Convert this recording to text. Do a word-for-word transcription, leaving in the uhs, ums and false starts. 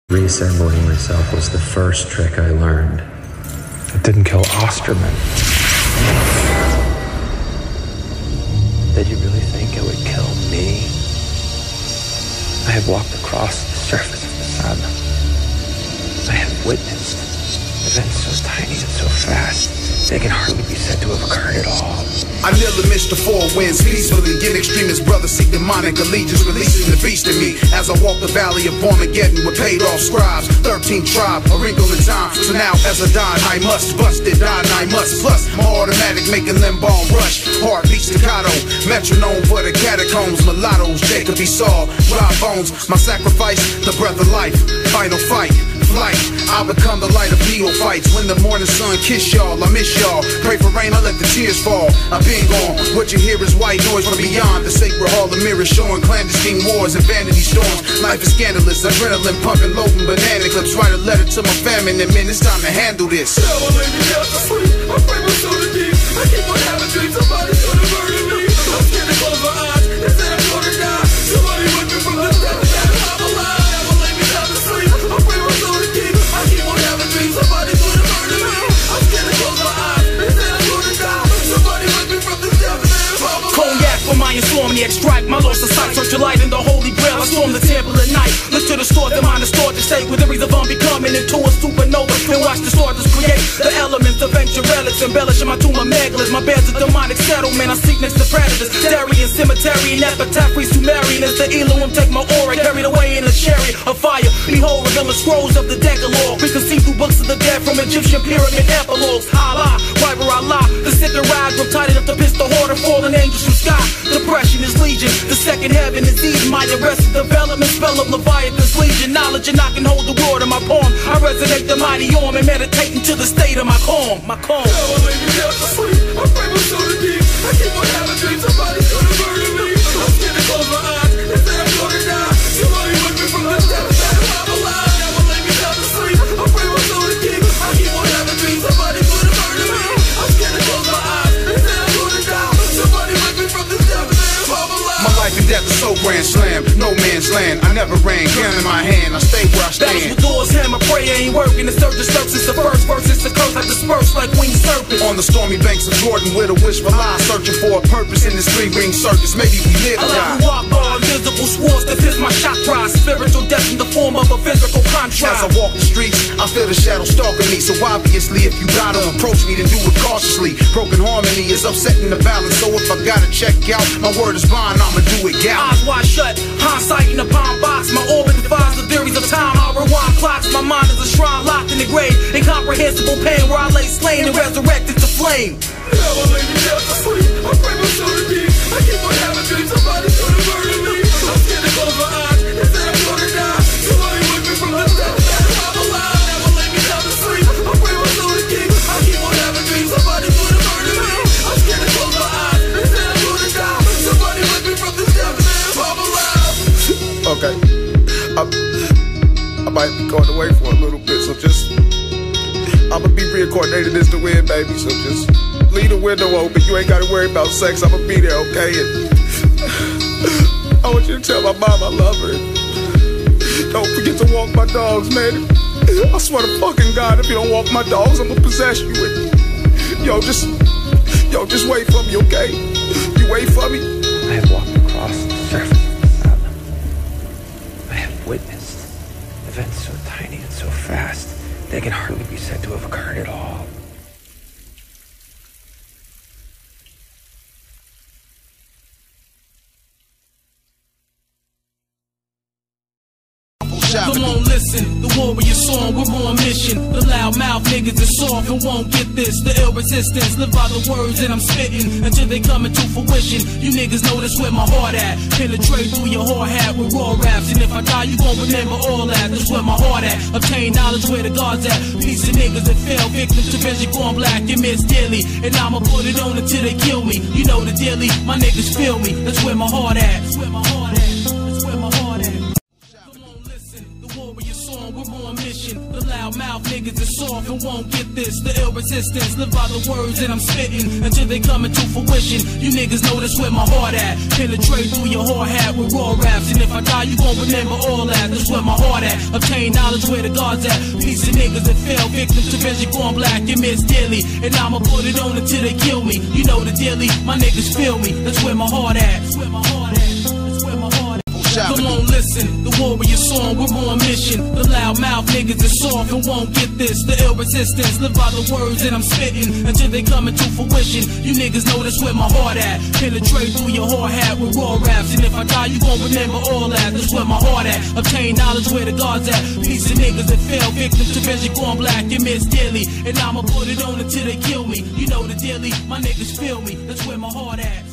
Reassembling myself was the first trick I learned. It didn't kill Osterman. Did you really think it would kill me? I have walked across the surface of the sun. I have witnessed events so tiny and so fast, they can hardly be said to have occurred at all. I nearly missed the four winds peacefully. Get extremist brothers seek demonic allegiance, releasing the beast in me. As I walk the valley of Armageddon with paid off scribes, thirteen tribe, a wrinkle in time. So now as I die, I must bust it, die, I must plus. My automatic making them ball rush. Heartbeat staccato, metronome for the catacombs. Mulattoes, Jacob Esau, dry bones. My sacrifice, the breath of life. Final fight. Flight. I become the light of neophytes. When the morning sun kiss y'all, I miss y'all. Pray for rain, I let the tears fall. I've been gone. What you hear is white noise from beyond the sacred hall of mirrors, showing clandestine wars and vanity storms. Life is scandalous, adrenaline pumping, loading banana clips. Write a letter to my family, and man, it's time to handle this. Now I lay me down to sleep. I pray my soul to deep. I keep on having dreams. Somebody's gonna murder me. I'm scared to close my eyes. They said I'm gonna die. Somebody with me from the death. I'm alive. Now I lay me down to sleep. I pray my soul to deep. I keep on having dreams. Somebody's gonna murder me. I'm scared to close my eyes. They said I'm gonna die. Somebody with me from the death. Cognac for my insomniac strike. My lost of sight, search your light in the holy grail. I storm the temple at night. Look to the store, the mind is stored to state with theories of unbecoming into a supernova. And watch the stars create the elements of ancient relics, embellishing my tomb of megaliths. My bed's a demonic settlement. I seek next to predators. Dairy and cemetery and epitaph Sumerian as the Elohim take my aura, carried away in a chariot of fire. Behold, reveal the scrolls of the Decalogue. Preconceived through books of the dead from Egyptian pyramid epilogues. Allah, why were Allah? The sicker ride from tight enough to piss the horde of fallen angels from sky. Depression is legion. The second heaven is Eden. My arrested development spell of Leviathan's legion. Knowledge and I can hold the word in my palm. I resonate the mighty arm and meditate into the state of my calm. My calm. Now I lay me down to sleep. I pray my soul to deep. I keep on having dreams. Somebody's gonna murder me. I'm scared to close my eyes. They said I'm gonna die. Somebody with me from the death. I'm alive. Now I lay me down to sleep. I pray my soul to deep. I keep on having dreams. Somebody's gonna murder me. I'm scared to close my eyes. They said I'm gonna die. Somebody with me from the death. I'm alive. My life and death is so grand slam, no man's land. I never ran, gun in my hand, I stay where I stand. Battles with doors, hammer, prayer ain't working. The surge disturbs, it's the first verse, it's the curse I disperse like winged serpents. On the stormy banks of Jordan with a wishful eye, searching for a purpose in this three-ring circus. Maybe we live I or like die. to walk by invisible swords that pierce my chakras. Spiritual death in the form of a physical contrast. As I walk the streets, I feel the shadow stalking me. So obviously, if you gotta approach me, then do it cautiously. Broken harmony is upsetting the balance. So if I gotta check out, my word is bond, I'ma do it gallant. Eyes wide shut, hindsight in the palm box. My orbit defies the theories of time. I rewind clocks. My mind is a shrine locked in the grave. Incomprehensible pain where I lay slain and resurrected to flame. Now I lay me down to sleep. I pray my soul to deep. I keep on having dreams. Somebody's gonna murder me. I'm scared to close my eyes. They said I'm gonna die. Somebody with me from the death. I'm alive. Now I lay me down to sleep. I pray my soul to deep. I keep on having dreams. Somebody's gonna murder me. I'm scared to close my eyes. They said I'm gonna die. Somebody with me from the death. I'm alive. Okay, I, I might be going away for a little bit, so just I'ma be reincarnated as the wind, baby. So just leave the window open. You ain't gotta worry about sex. I'ma be there, okay? And I want you to tell my mom I love her. Don't forget to walk my dogs, man. I swear to fucking God, if you don't walk my dogs, I'ma possess you. And yo, just yo, just wait for me, okay? You wait for me. I have walked across the surface of the sun. I have witnessed events so tiny and so fast, they can hardly be said to have occurred at all. Come on, listen, the warrior song, we're on mission. The loudmouth niggas is soft and won't get this. The ill resistance, live by the words that I'm spitting until they come into fruition. You niggas know that's where my heart at. Penetrate through your hard hat with raw raps. And if I die, you gon' remember all that. That's where my heart at. Obtain knowledge where the God's at. Piece of niggas that fell victim to vision gone black and miss dearly. And I'ma put it on until they kill me. You know the dearly, my niggas feel me. That's where my heart at. That's where my heart at. That's where my heart at. Come on, listen, the warrior song. on, we're on mission. The loud mouth niggas is soft and won't get this. The ill resistance, live by the words that I'm spitting until they come into fruition. You niggas know that's where my heart at. Penetrate through your hard hat with raw raps. And if I die, you gon' remember all that. That's where my heart at. Obtain knowledge where the God's at. Piece of niggas that fell victim to vision going black and miss daily. And I'ma put it on until they kill me. You know the dealie, my niggas feel me. That's where my heart at. That's where my heart at. That's where my heart at. Come on, listen, the warrior song, we're on mission. The loud mouth niggas is soft and won't get this. The ill resistance, live by the words that I'm spitting until they come into fruition. You niggas know that's where my heart at. Penetrate through your hard hat with raw raps. And if I die, you gon' remember all that. That's where my heart at. Obtain knowledge where the God's at. Piece of niggas that fell victim to vision going black and miss daily. And I'ma put it on until they kill me. You know the daily, my niggas feel me. That's where my heart at.